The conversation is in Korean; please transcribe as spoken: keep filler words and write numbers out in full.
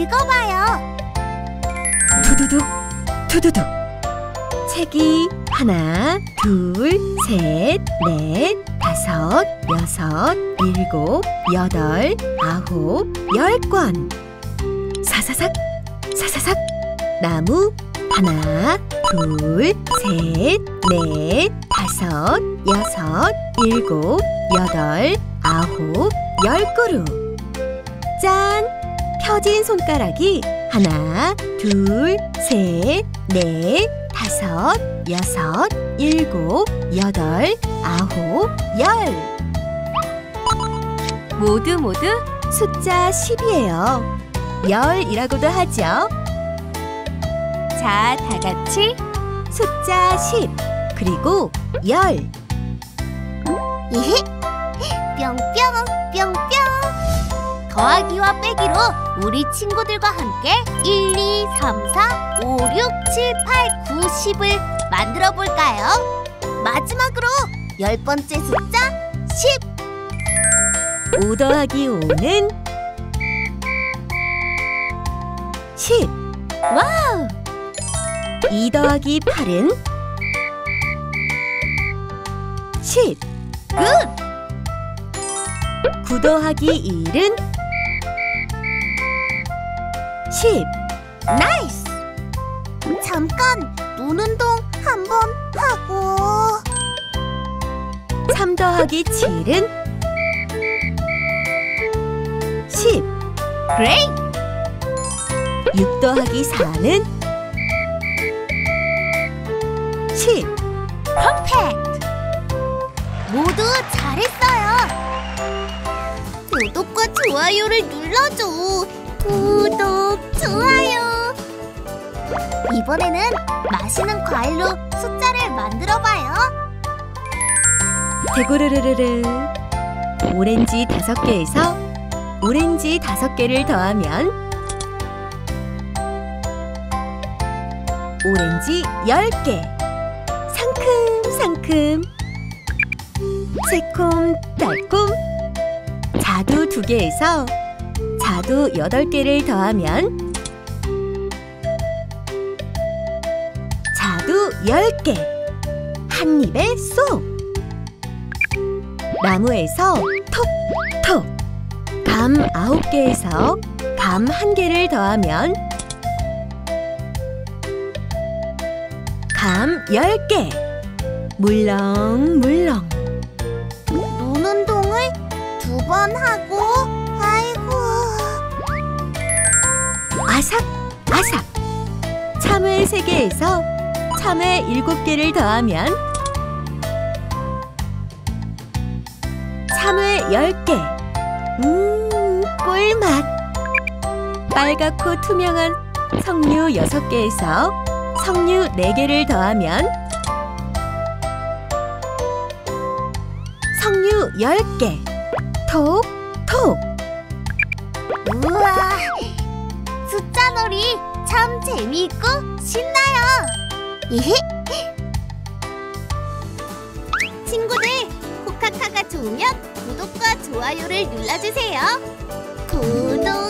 읽어봐요. 두두둑, 두두둑. 책이 하나, 둘, 셋, 넷, 다섯, 여섯, 일곱, 여덟, 아홉, 열 권. 사사삭, 사사삭. 나무 하나, 둘, 셋, 넷, 다섯, 여섯, 일곱, 여덟, 아홉, 열 그루. 짠! 펴진 손가락이 하나, 둘, 셋, 넷, 다섯, 여섯, 일곱, 여덟, 아홉, 열. 모두 모두 숫자 십이에요. 열이라고도 하죠. 자, 다 같이 숫자 십, 그리고 열. 이히 뿅뿅 뿅뿅. 더하기와 빼기로 우리 친구들과 함께 일, 이, 삼, 사, 오, 육, 칠, 팔, 구, 십을 만들어 볼까요? 마지막으로 열 번째 숫자 십. 오 더하기 오는 십. 와우! 이 더하기 팔은 십. 굿! 구 더하기 일은 십. 나이스! 잠깐 눈 운동 한번 하고. 삼 더하기 칠은 십. 그레이트! 육 더하기 사는 십. 퍼펙트! 모두 잘했어요. 구독과 좋아요를 눌러줘. 구독, 좋아요. 이번에는 맛있는 과일로 숫자를 만들어봐요. 대구르르르르. 오렌지 다섯 개에서 오렌지 다섯 개를 더하면 오렌지 열 개. 상큼상큼. 새콤달콤. 자두 두 개에서 자두 여덟 개를 더하면 자두 열 개. 한 입에 쏙. 나무에서 톡톡. 감 아홉 개에서 감 한 개를 더하면 감 열 개. 물렁물렁. 눈 운동을 두 번 하고. 아이고. 아삭아삭. 참외 세 개에서 참외 일곱 개를 더하면 참외 열 개. 음, 꿀맛. 빨갛고 투명한 석류 여섯 개에서 석류 네 개를 더하면 석류 열 개. 톡톡. 우와, 숫자 놀이 참 재미있고 신나요. 이히. 친구들, 코카카가 좋으면 구독과 좋아요를 눌러주세요. 구독